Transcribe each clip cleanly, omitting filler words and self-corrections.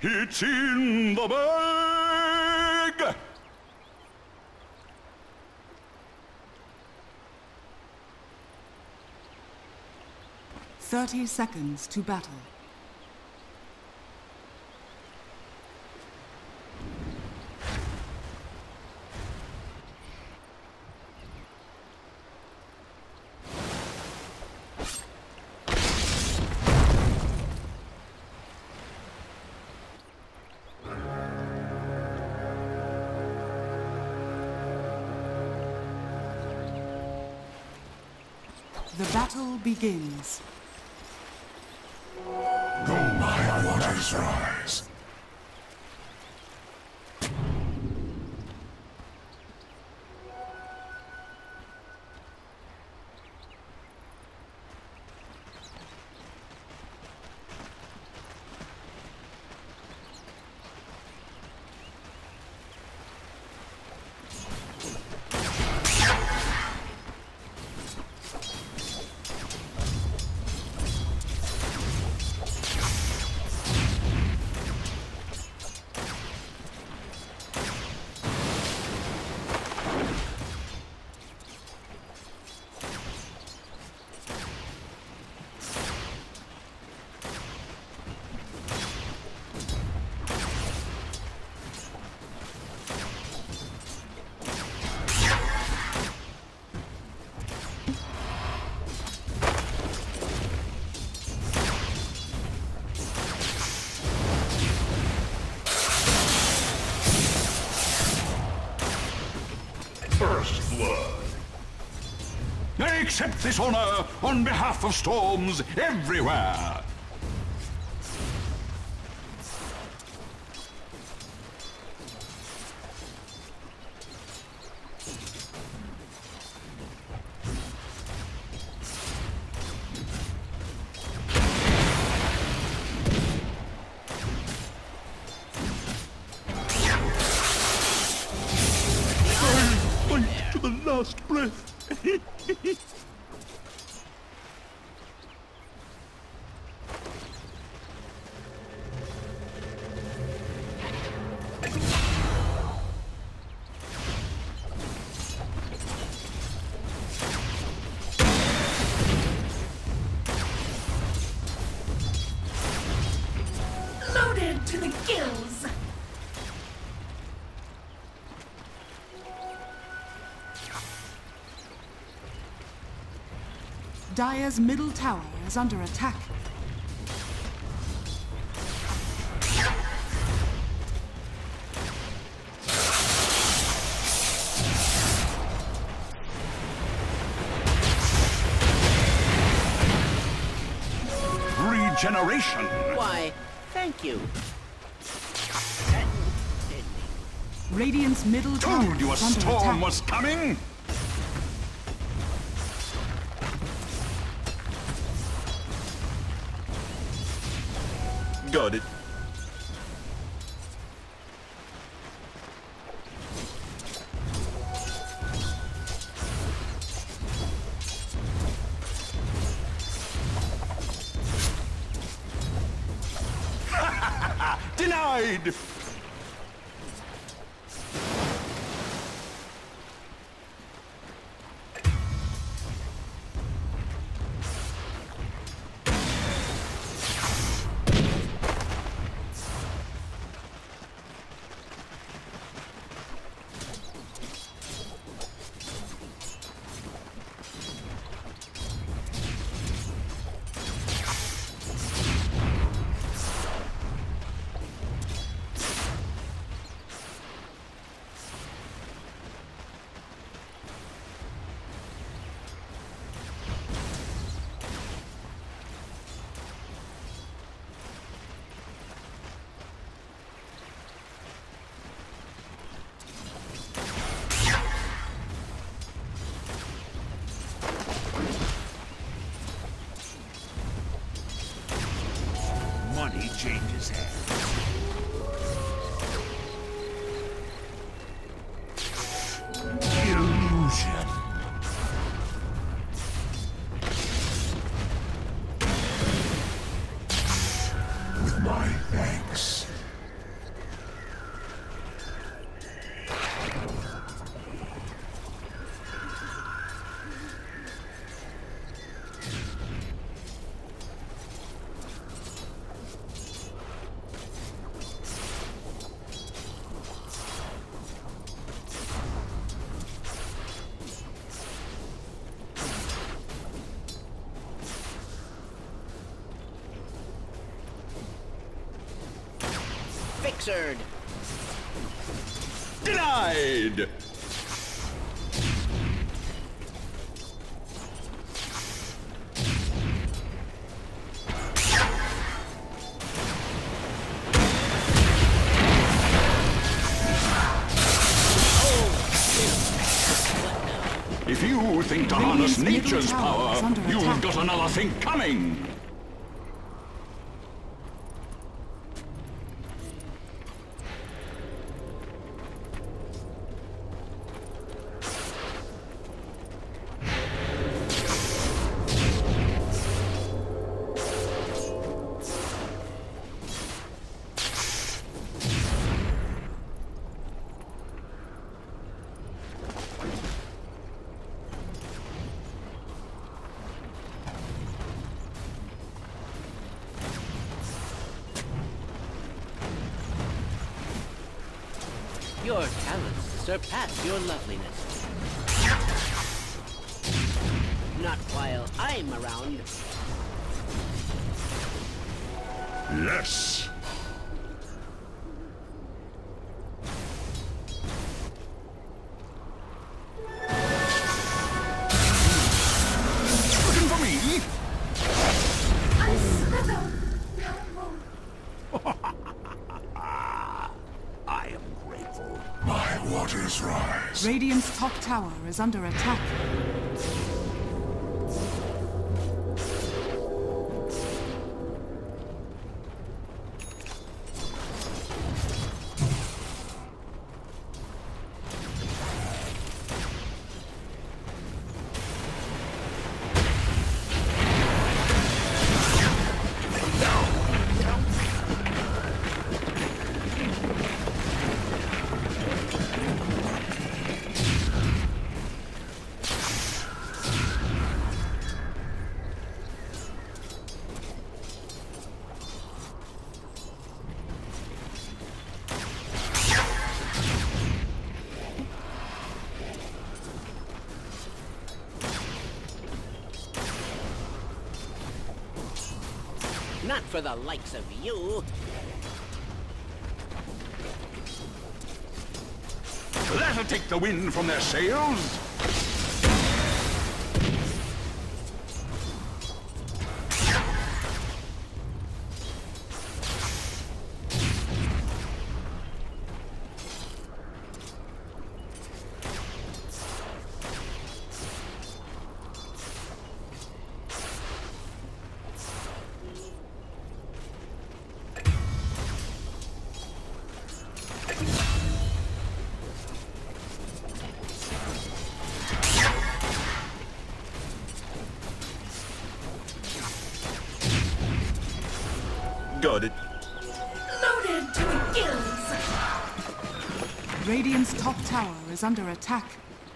It's in the bag! 30 seconds to battle. The battle begins. Go my waters rise. First blood. I accept this honor on behalf of storms everywhere. To the last breath. Loaded to the gills. Dire's middle tower is under attack. Regeneration. Why, thank you. Radiant's middle tower Told you a is under storm attack. was coming. Got it. Denied! answered. Denied! If you think to harness nature's power, you've got another thing coming! Your talents surpass your loveliness. Not while I'm around. Yes! Looking for me? I slither. I am grateful. My waters rise. Radiant's top tower is under attack. Not for the likes of you. That'll take the wind from their sails. Got it. Loaded to the gills. Radiant's top tower is under attack.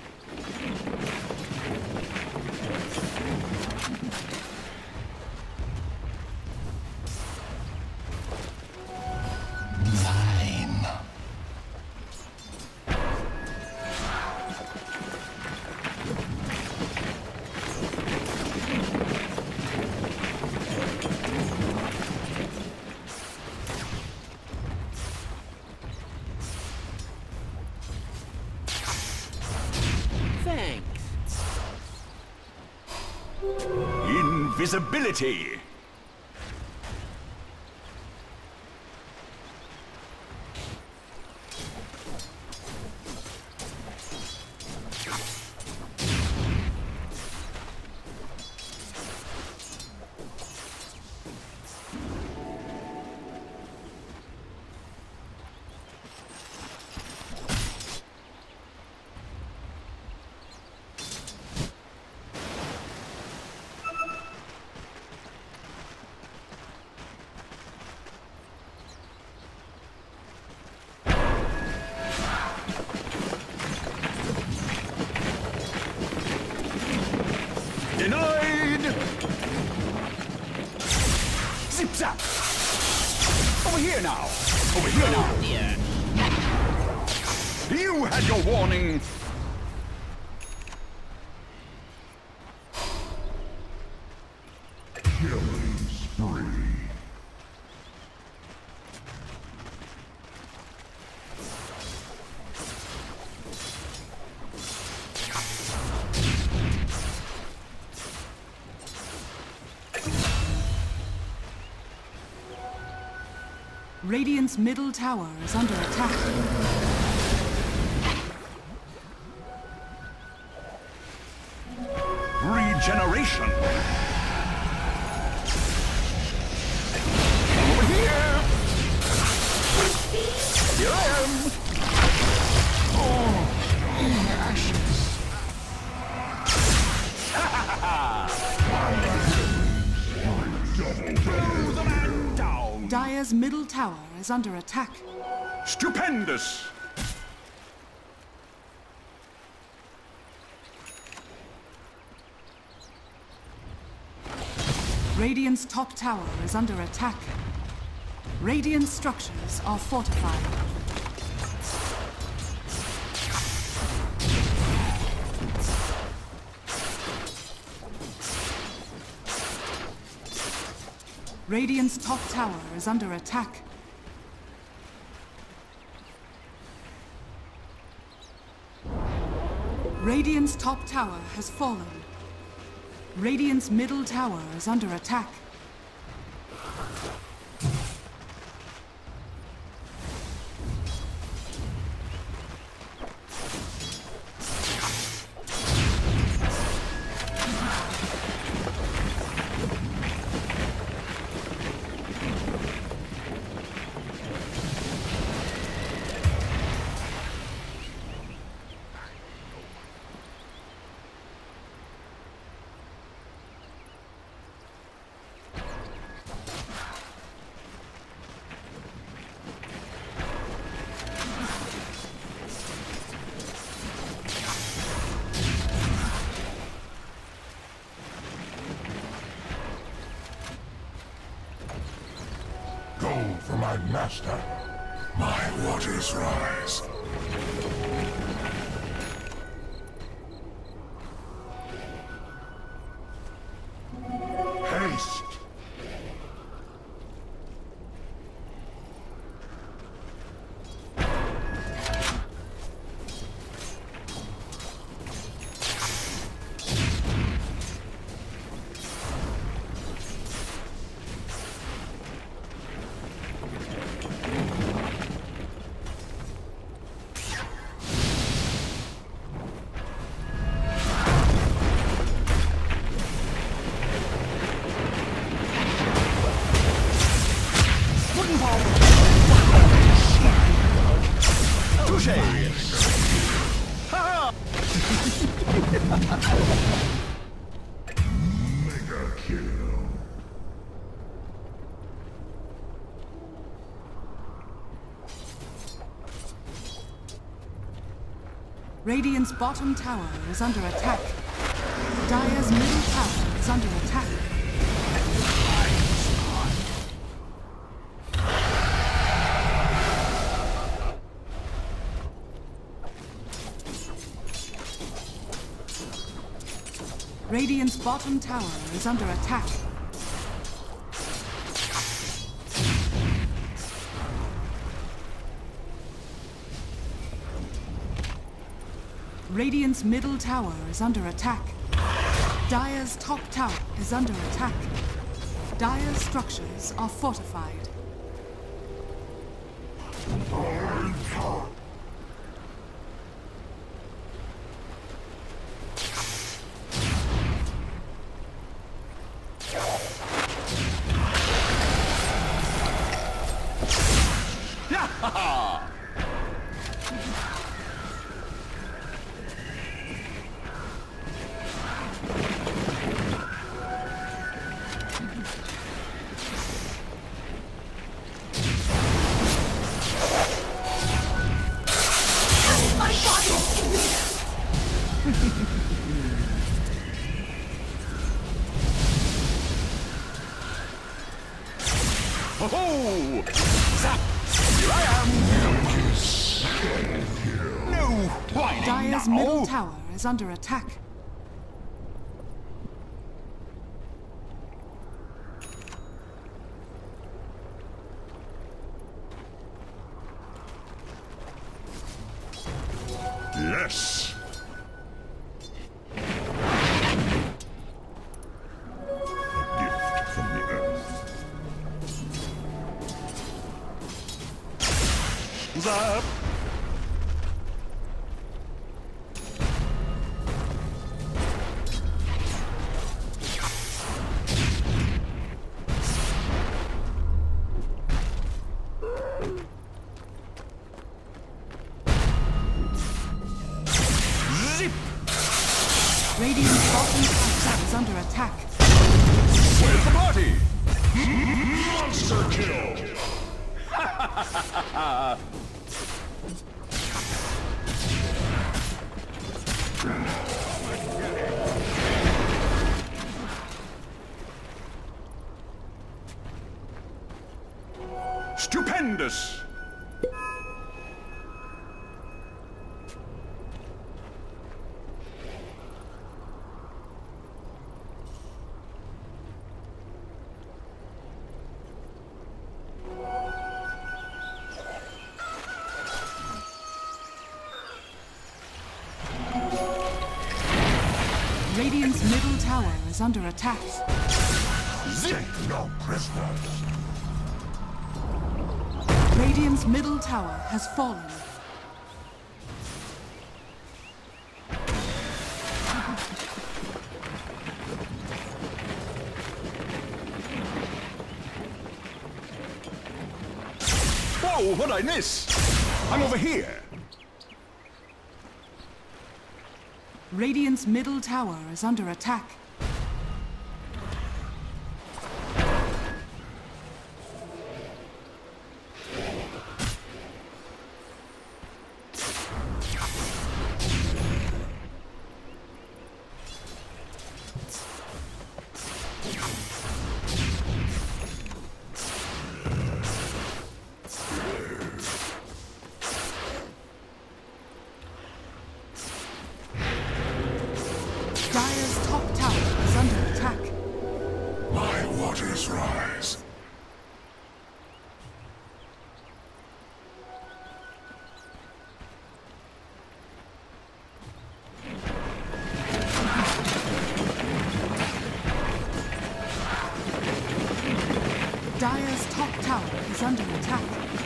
Thanks. Invisibility. Denied! Zip zap! Over here now! Over here now! Dear. You had your warning! Killing spree. Radiant's middle tower is under attack. Regeneration. Over here. Here I am. Oh, ashes. Throw the man down. Dire's middle tower is under attack. Stupendous. Radiant's top tower is under attack. Radiant structures are fortified. Radiant's top tower is under attack. Radiant's top tower has fallen. Radiant's middle tower is under attack. For my master, my waters rise. Haste! Mega kill. Radiant's bottom tower is under attack. Dire's middle tower is under attack. Radiant's bottom tower is under attack. Radiant's middle tower is under attack. Dire's top tower is under attack. Dire's structures are fortified. Oh! Zap! Here I am! No! Whining Dire's now! middle tower is under attack. Yes! A gift from the earth. up! Zip! Radiant's bottom tower is under attack. Where's the party? Monster kill! Stupendous! Radiant's middle tower is under attack. Take no prisoners! Radiant's middle tower has fallen. Whoa, what'd I miss? I'm over here. Radiant's middle tower is under attack. Dire's top tower is under attack. My waters rise. Dire's top tower is under attack.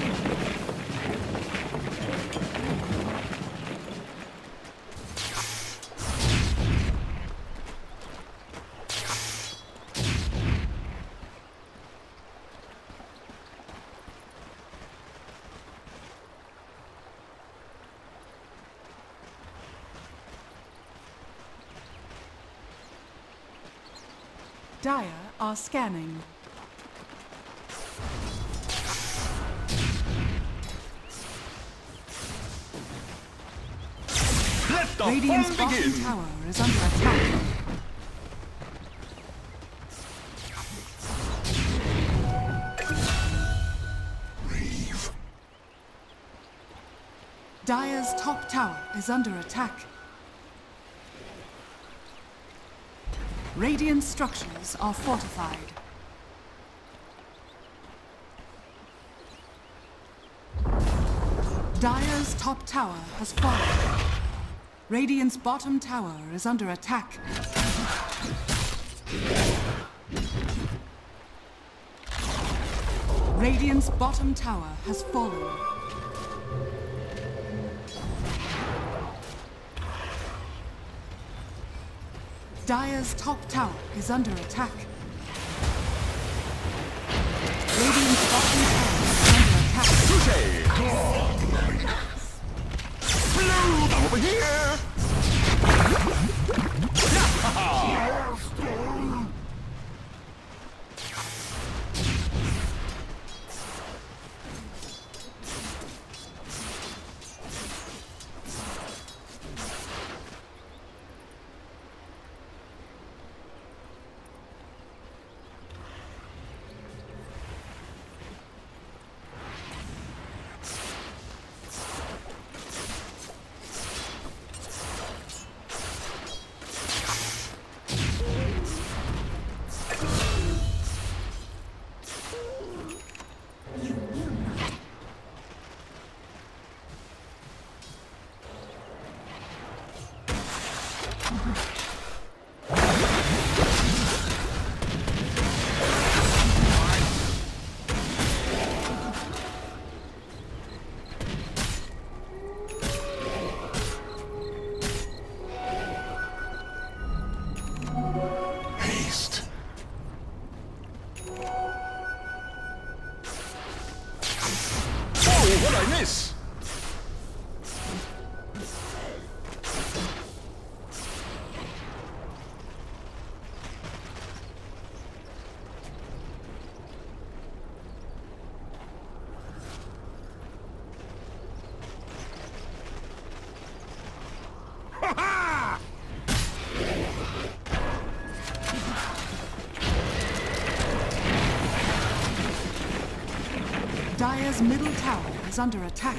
Dire are scanning. Let the Radiant's fun bottom begin! tower is under attack. Leave. Dire's top tower is under attack. Radiant structures are fortified. Dire's top tower has fallen. Radiant's bottom tower is under attack. Radiant's bottom tower has fallen. Dire's top tower is under attack. Radiant's bottom tower is under attack. Touché! Blue, over here! Dire's middle tower is under attack.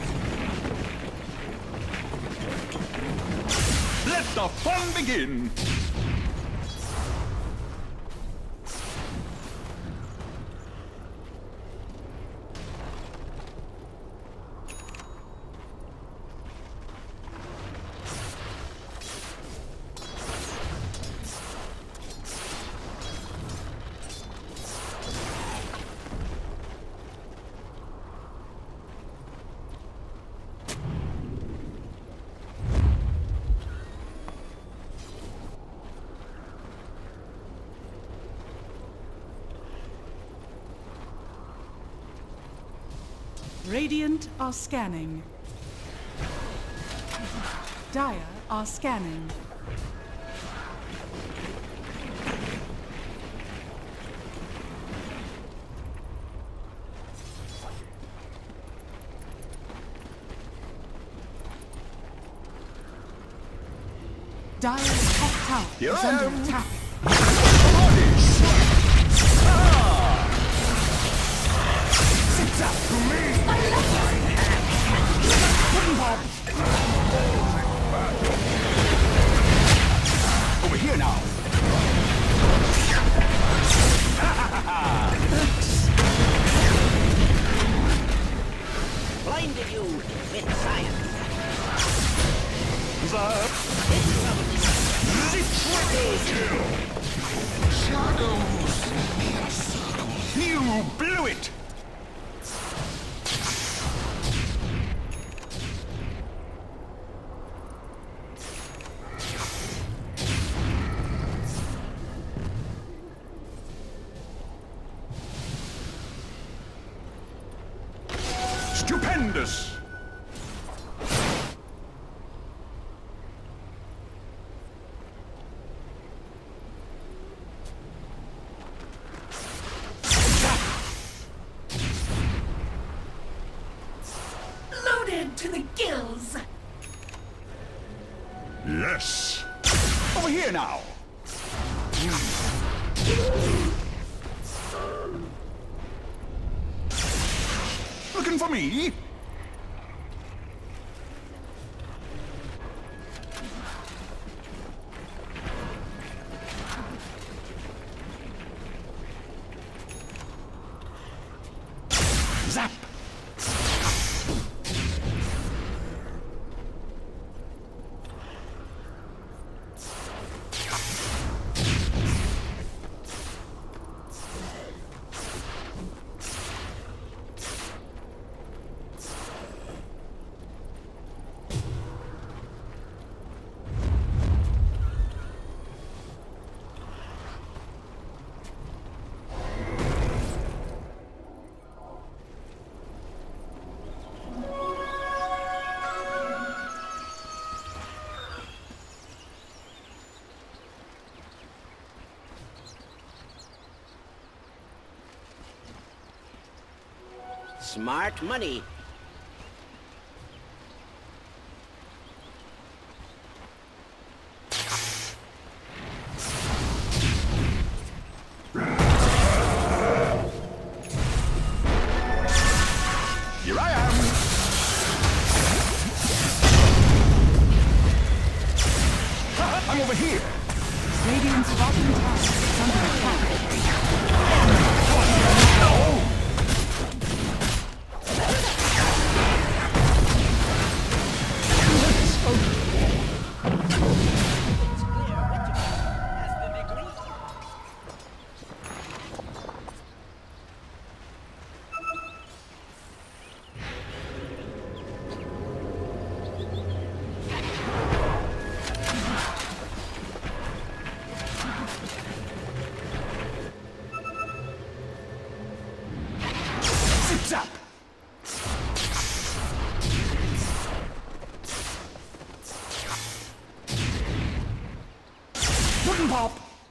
Let the fun begin! Radiant are scanning. Dire are scanning. Dire's top tower Here is I under am. attack. It's up to me! Over here now! Blinded you with science. You blew it! Stupendous! Loaded to the gills. Yes! Over here now! Looking for me? Zap! Smart money. Here I am! I'm over here! Radiant's bottom tower is under attack. Zap! Wooden pop!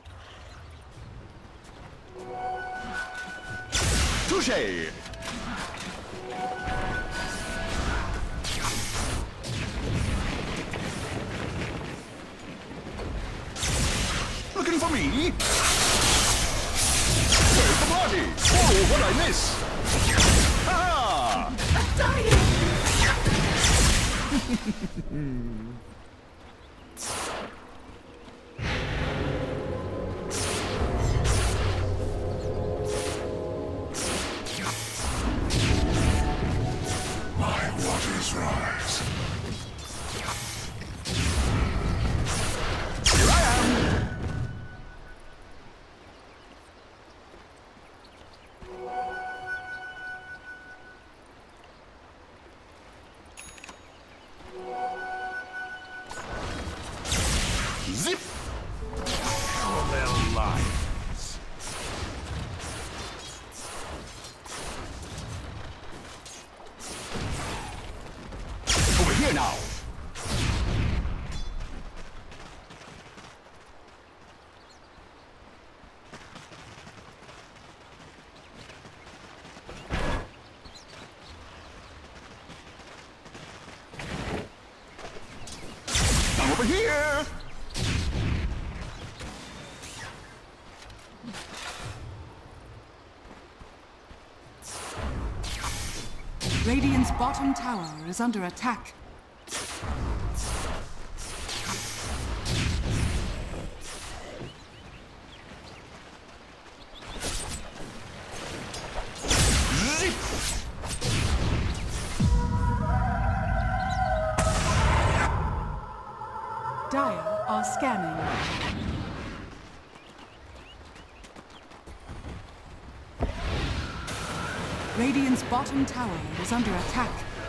Touché! Looking for me? Where's the party? Oh, what'd I miss? Ah! My waters rise. Here I am! Zip! Parallel lines. Over here now! Come over here! Radiant's bottom tower is under attack. Zip! Dire are scanning. Radiant's bottom tower is under attack.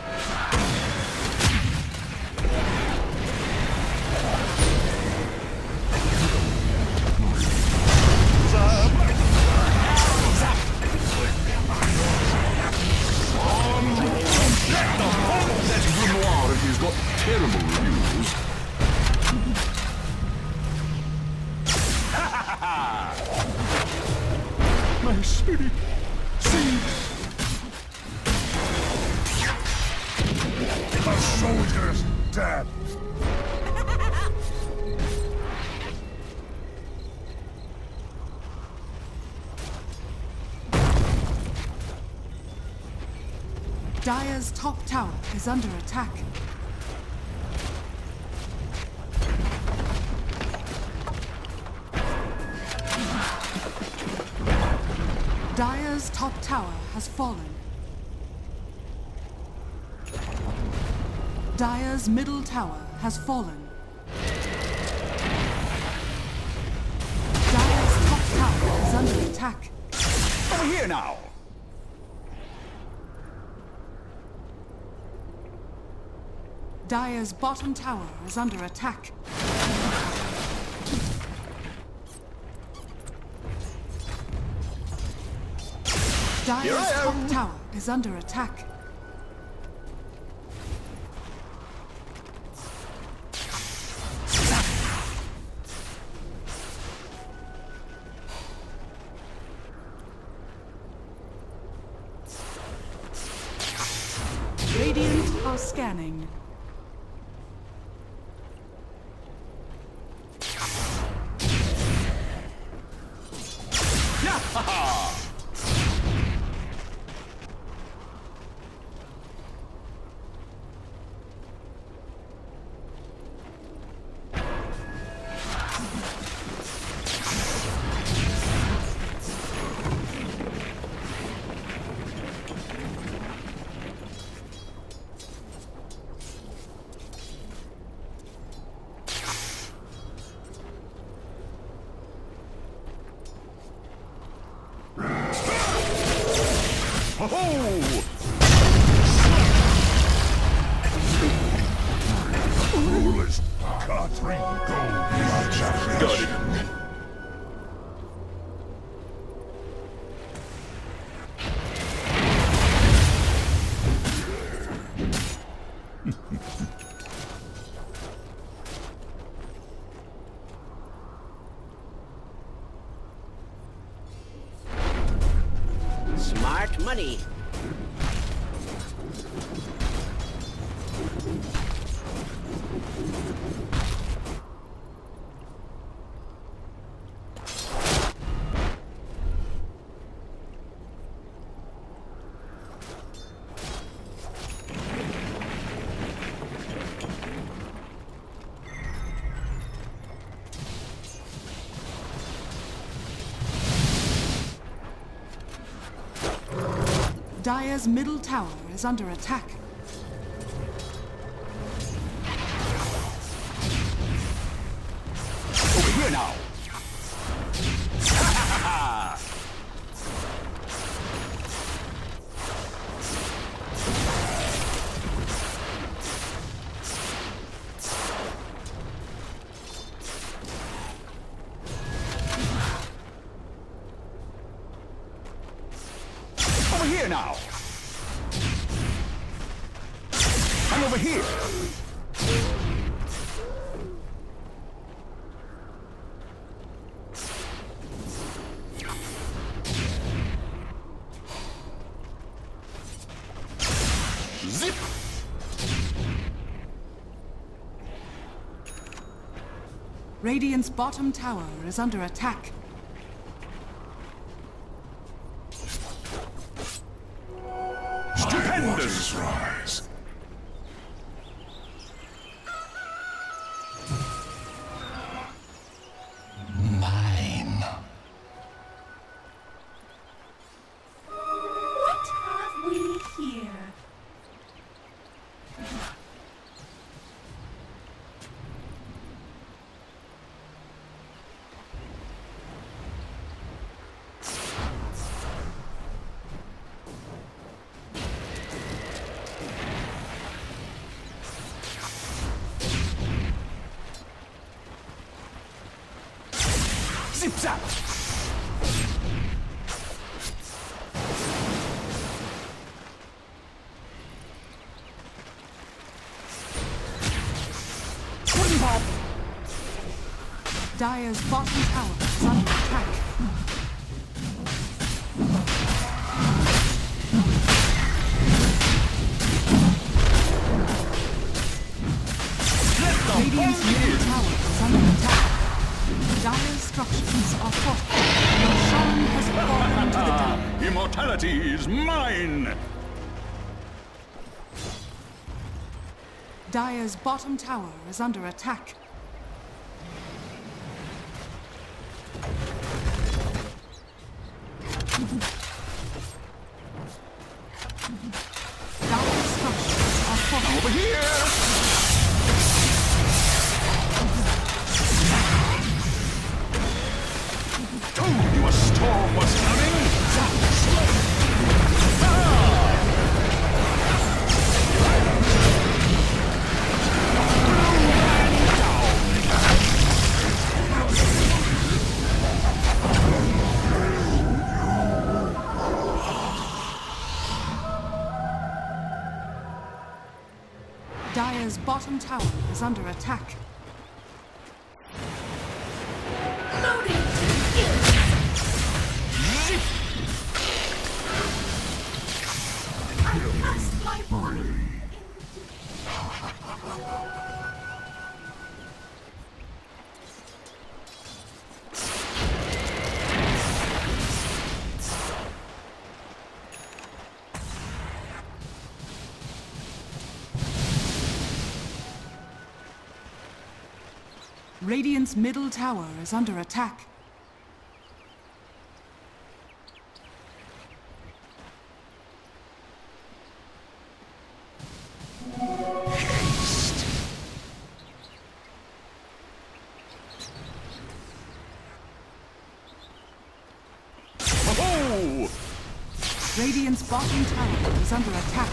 That's Grimoire if he's got terrible reviews. My spirit sings. The soldier's dead. Dire's top tower is under attack. Dire's top tower has fallen. Dire's middle tower has fallen. Dire's top tower is under attack. Over here now! Dire's bottom tower is under attack. Dire's top tower is under attack. Radiant are scanning. Ho-ho! Rulers can't bring gold. Got it. Smart money. Dire's middle tower is under attack. Over here now! Over here now! I'm over here! Zip! Radiant's bottom tower is under attack. Stupendous! Waters rise. Mine. What have we here? Zip zap! Pudding pop! Dire's bottom tower is under attack. Radiant's middle tower is under attack. Dire's structures are fortified. Roshan has fallen to the Dire. Immortality is mine! Dire's bottom tower is under attack. Dire's structures are fortified. Over here! Told you a storm was coming! Dire's bottom tower is under attack. Loaded to the gills. I cast my body. Radiant's middle tower is under attack. Oh! Radiant's bottom tower is under attack.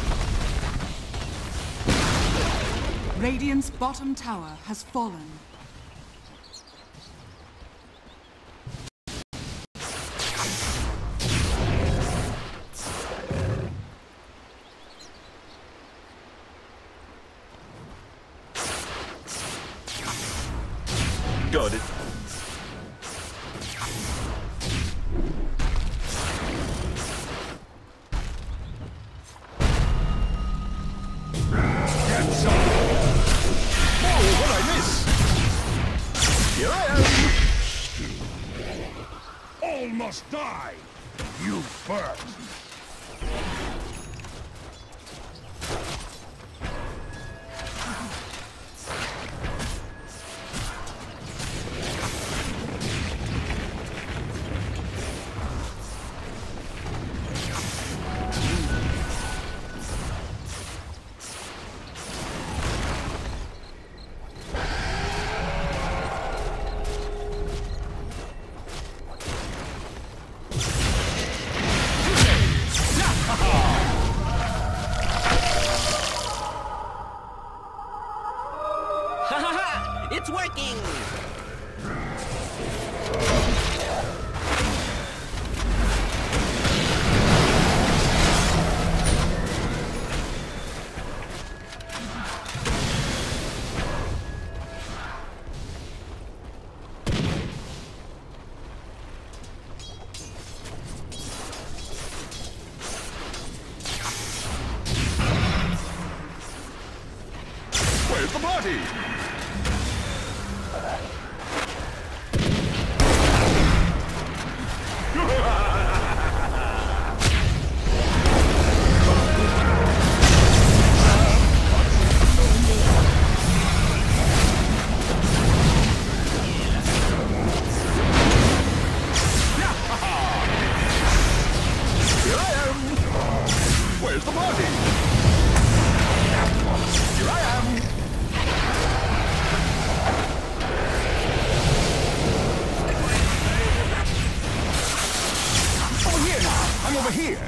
Radiant's bottom tower has fallen. Got it. Get some! Whoa, what'd I miss? Here I am! All must die. You first. over here!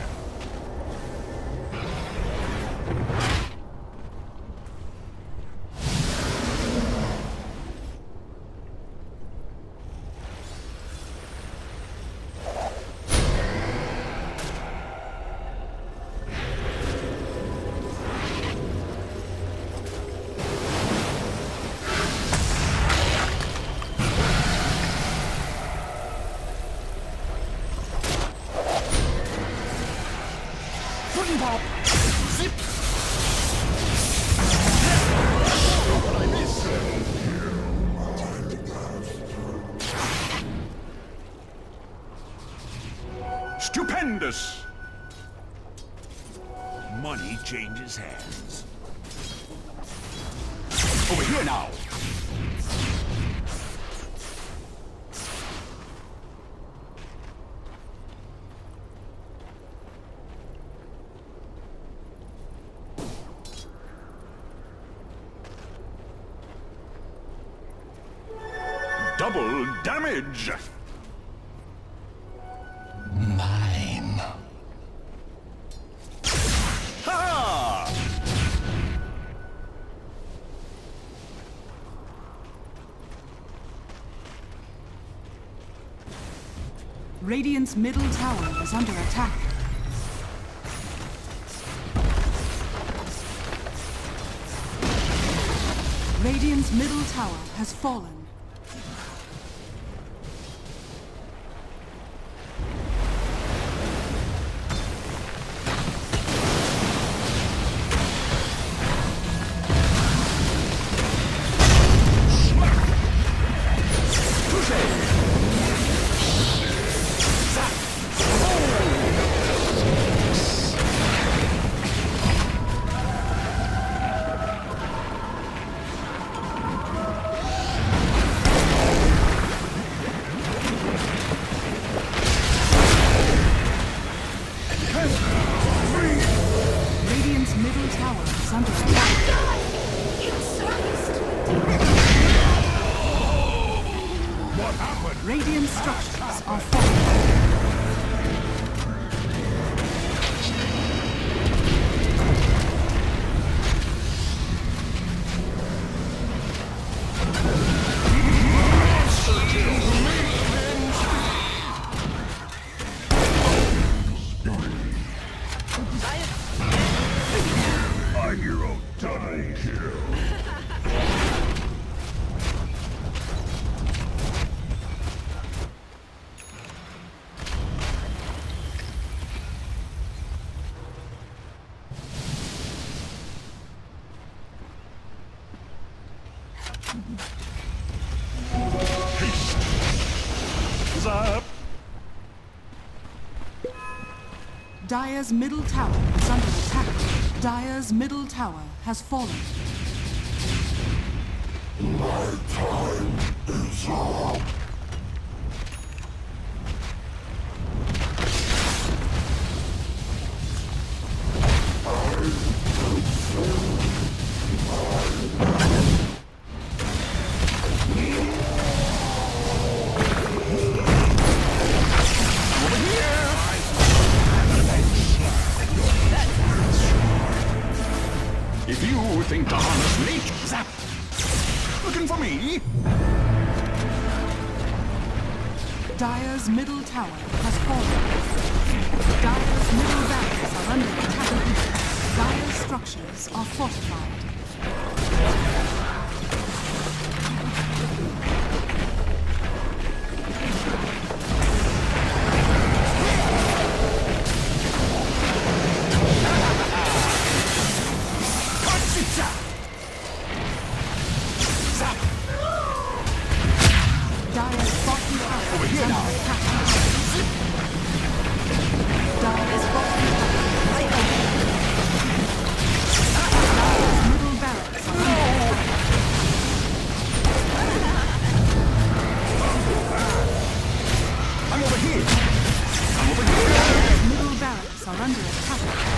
Stupendous! Money changes hands. Over here now! Double damage! Mine. Ha! Radiant's middle tower is under attack. Radiant's middle tower has fallen. Radiant structures are falling. My hero double kill. Zap! Dire's middle tower is under attack. Dire's middle tower has fallen. My time is up. If you think to harness nature, zap! Looking for me? Dire's middle tower has fallen. Dire's middle barracks are under attack. Dire's structures are fortified. Dire's bottom tower Over is here under now. attack. Dire's bottom tower is fallen. Dire's middle barracks are under attack. I'm over here! I'm over here! Dire's middle barracks are under attack.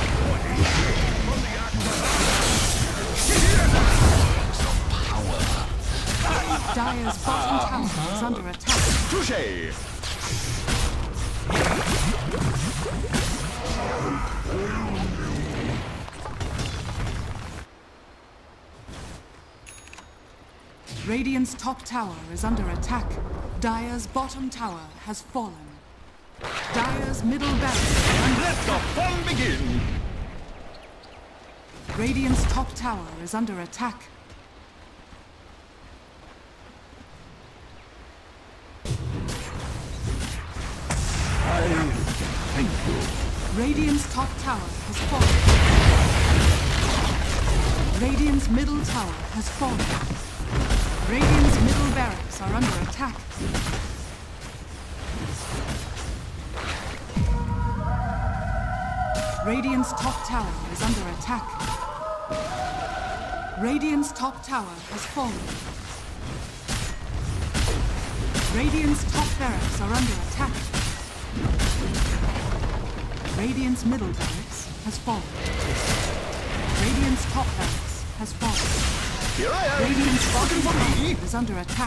Dire's bottom tower is under attack. Touché! Radiant's top tower is under attack. Dire's bottom tower has fallen. Dire's middle barracks are under Let the fun begin! Radiant's top tower is under attack. Thank you. Radiant's top tower has fallen. Radiant's middle tower has fallen. Radiant's middle barracks are under attack. Radiant's top tower is under attack. Radiant's top tower has fallen. Radiant's top barracks are under attack. Radiant's middle barracks has fallen. Radiant's top barracks has fallen. Here I am! Radiant's bottom for tower me! is under attack.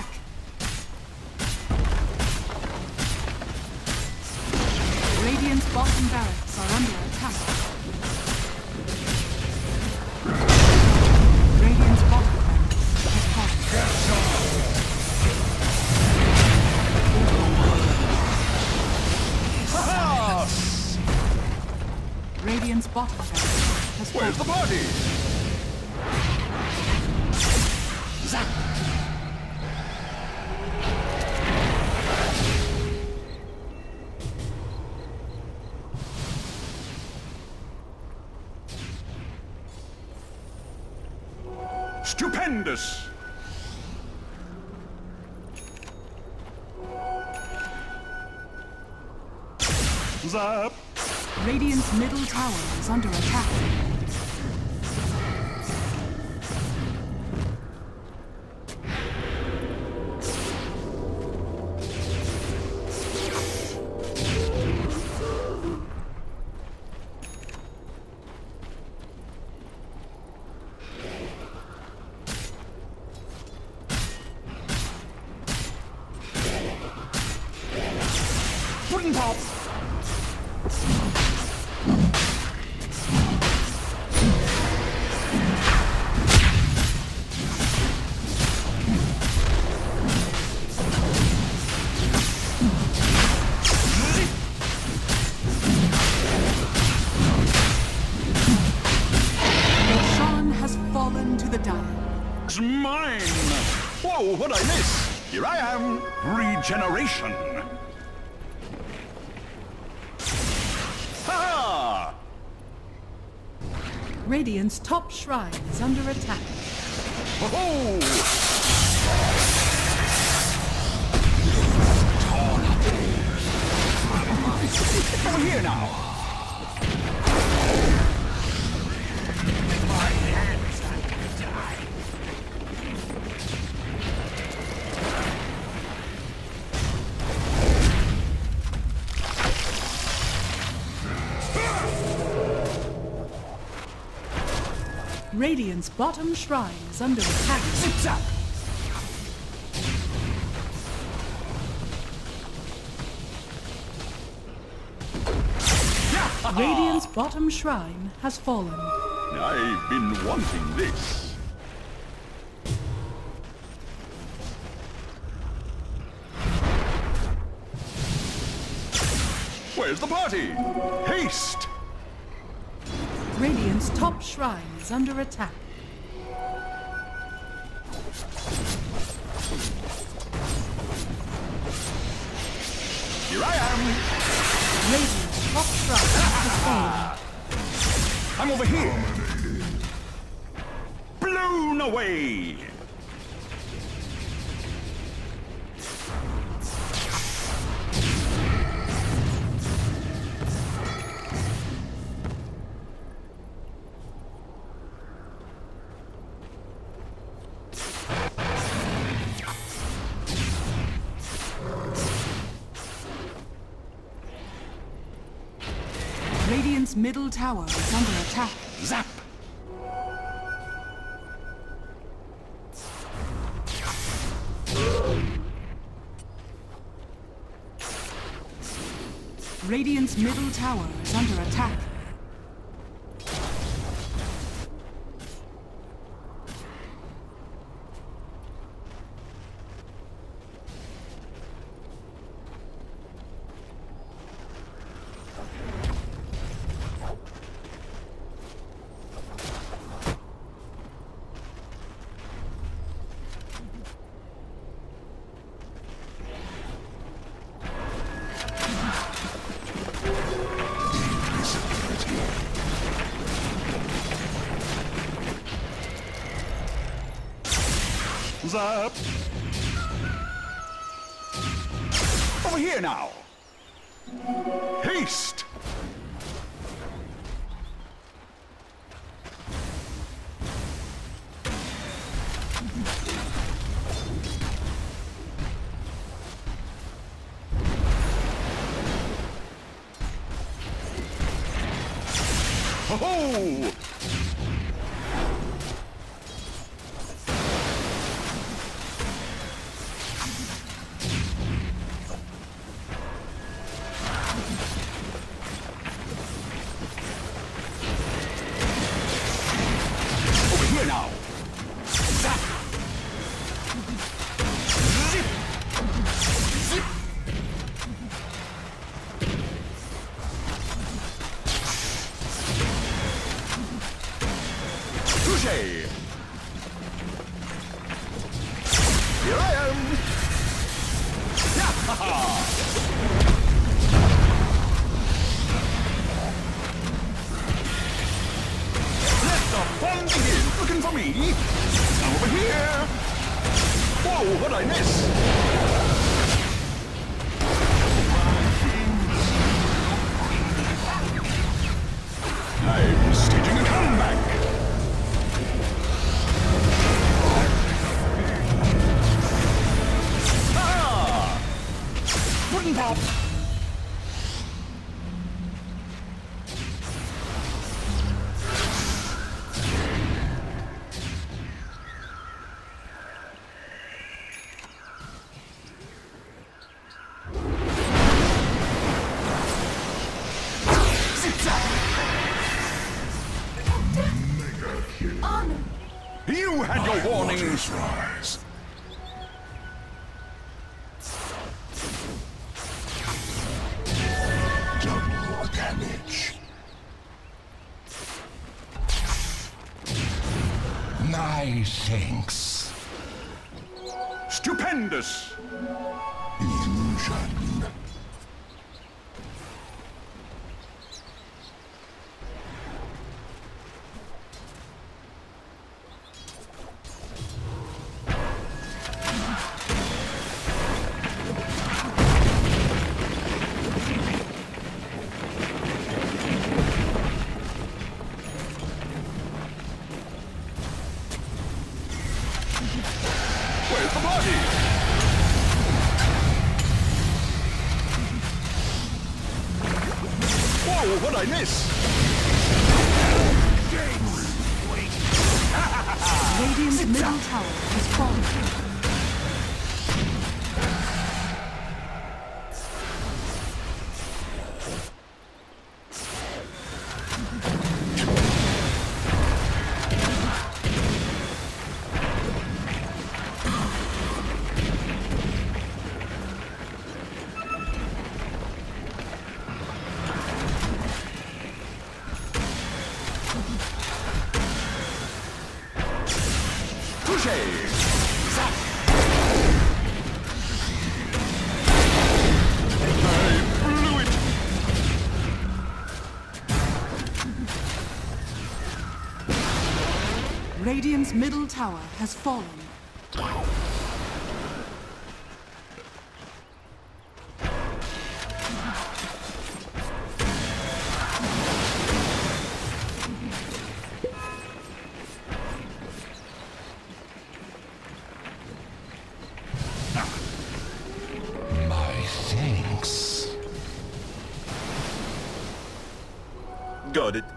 Radiant's bottom barracks are under attack. Radiant's bottom barracks has fallen. Radiant's bottom barracks has fallen. Where's the party? Zap! Stupendous! Zap! Radiant's middle tower is under attack. Pudding pop! Sean has fallen to the dire. It's mine! Whoa, what'd I miss? Here I am! Regeneration! Ha! Radiant's top shrine is under attack. Ho-ho! Over here now! Radiant's bottom shrine is under attack. Zip-zap! Radiant's bottom shrine has fallen. I've been wanting this. Where's the party? Haste! Radiant's top shrine is under attack. Here I am! Radiant's top shrine has fallen. I'm over here! Blown away! Radiant's middle tower is under attack. Zap! Radiant's middle tower is under attack. Zap! Over here now! Haste! Ho-ho! Now. Zap. Zip. Zip. Touché. Here I am. Fun begin. Looking for me? I'm over here. Whoa, what'd I miss? I'm staging a comeback. Ah! Wooden pop. You had your warnings. Rise. Double damage. My thanks. Stupendous. Illusion. Where's the party? Whoa, what'd I miss? Radiant's middle tower has fallen. Touché! Zap! I blew it! Radiant's middle tower has fallen. Thanks. Got it.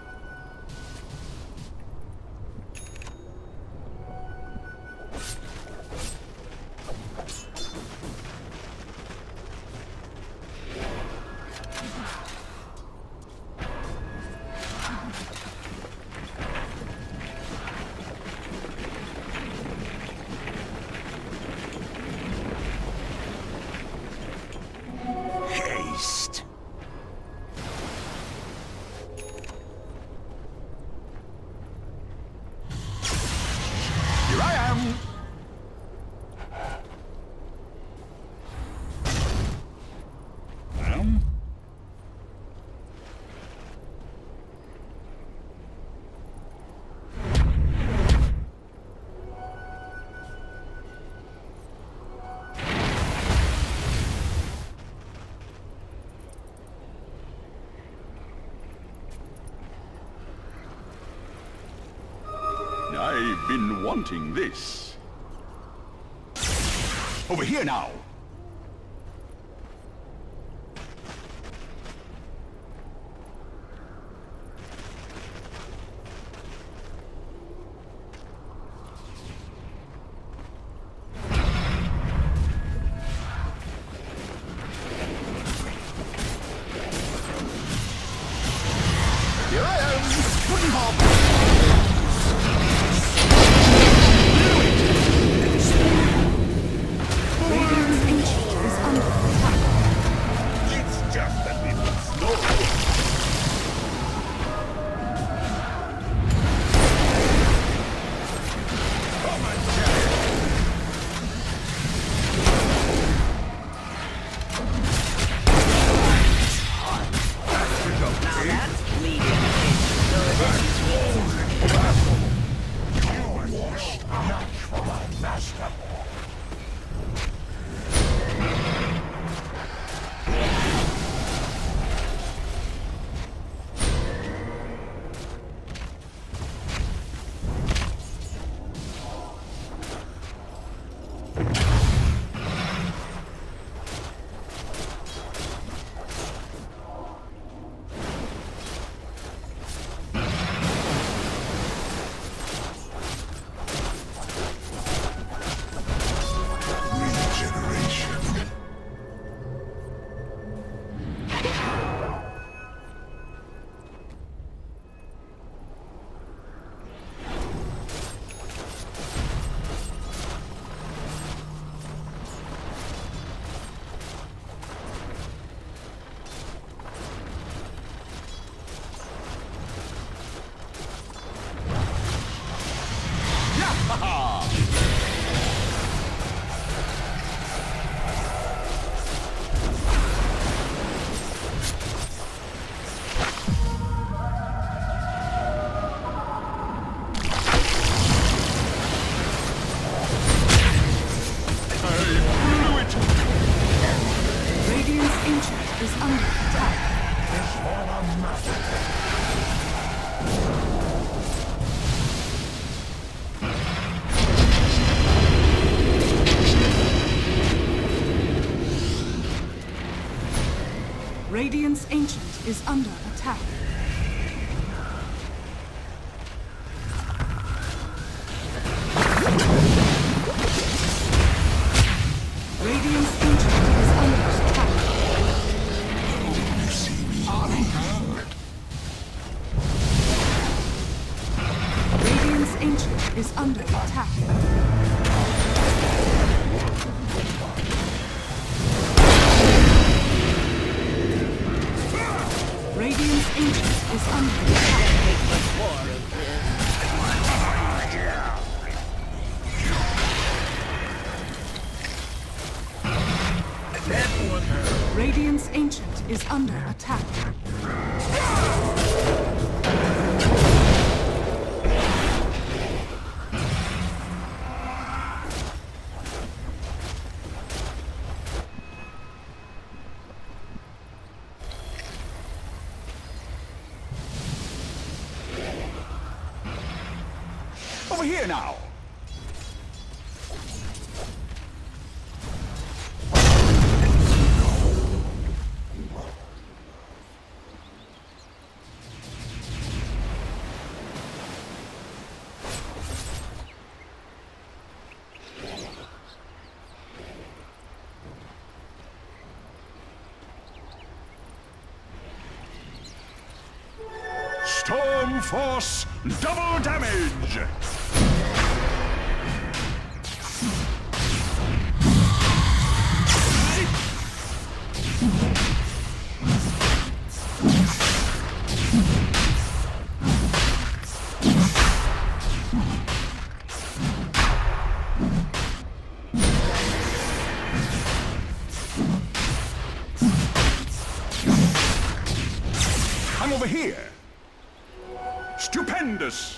feast. Here I am! I've been wanting this. Over here now! Here I am! Pudding pop! Radiant's Ancient is under attack. Radiant's Ancient is under attack. Radiant's Ancient is under attack. Radiant's Ancient is under attack. Radiant's Ancient is under attack. Over here now! Storm Force double damage! Come over here. Stupendous.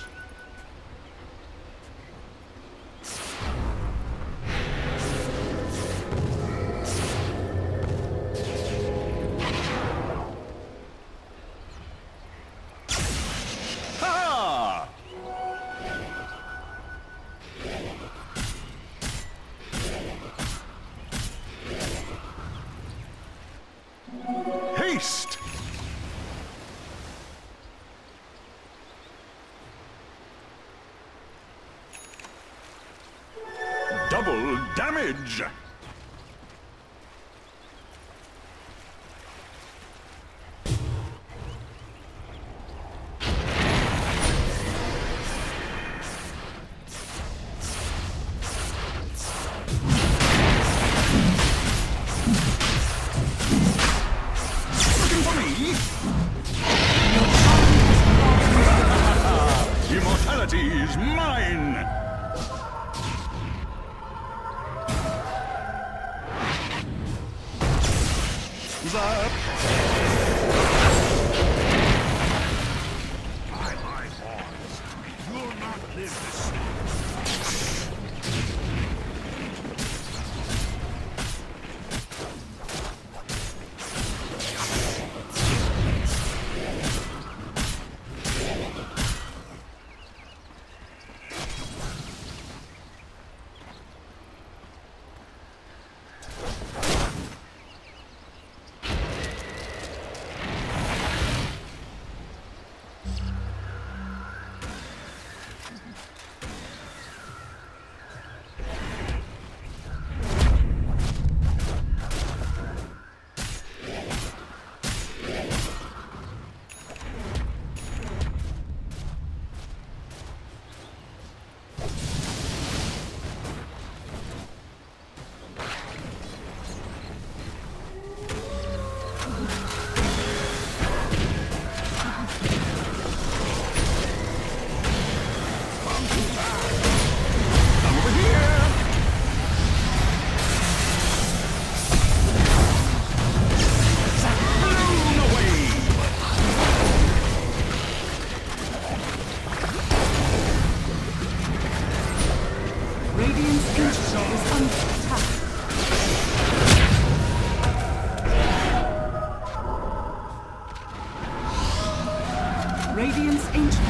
Ha! Haste! Double damage! Looking for me? Immortality is mine! My vods. You'll not live this. Radiant's ancient is under attack. Radiant's ancient